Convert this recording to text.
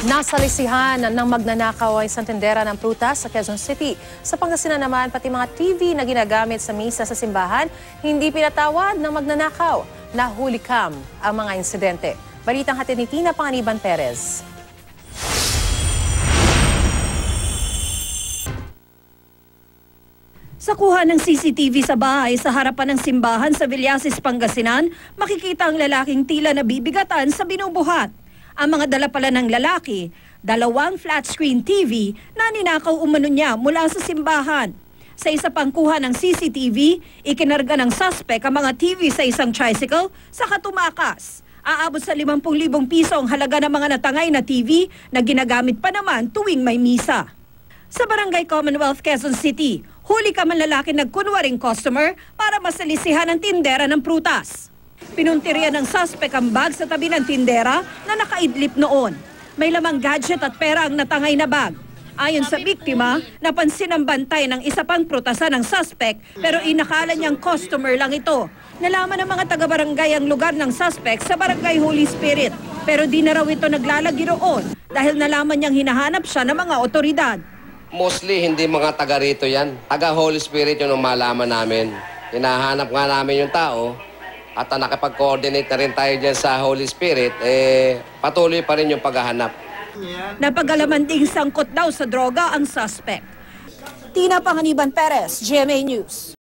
Nasalisihan ng magnanakaw ay isang tendera ng prutas sa Quezon City. Sa Pangasinan naman, pati mga TV na ginagamit sa misa sa simbahan, hindi pinatawad ng magnanakaw. Nahulikam ang mga insidente. Balitang hatid ni Tina Panganiban Perez. Sa kuha ng CCTV sa bahay sa harapan ng simbahan sa Villasis, Pangasinan, makikita ang lalaking tila nabibigatan sa binubuhat. Ang mga dala pala ng lalaki, 2 flat screen TV na ninakaw umano niya mula sa simbahan. Sa isa pang kuha ng CCTV, ikinarga ng suspect ang mga TV sa isang tricycle sa tumakas. Aabot sa 50,000 piso ang halaga ng mga natangay na TV na ginagamit pa naman tuwing may misa. Sa Barangay Commonwealth, Quezon City, huli ka man lalaki nagkunwaring customer para masalisihan ang tindera ng prutas. Pinuntirya ng suspect ang bag sa tabi ng tindera na nakaidlip noon. May lamang gadget at pera ang natangay na bag. Ayon sa biktima, napansin ang bantay ng isa pang prutasan ng suspect pero inakala niyang customer lang ito. Nalaman ng mga taga-barangay ang lugar ng suspect sa Barangay Holy Spirit pero di na raw ito naglalagi roon dahil nalaman niyang hinahanap siya ng mga otoridad. Mostly hindi mga taga rito yan. Taga Holy Spirit yung malaman namin. Hinahanap nga namin yung tao. At nakapag-coordinate na rin tayo dyan sa Holy Spirit, patuloy pa rin yung paghahanap. Napag-alaman ding sangkot daw sa droga ang suspect. Tina Panganiban Perez, GMA News.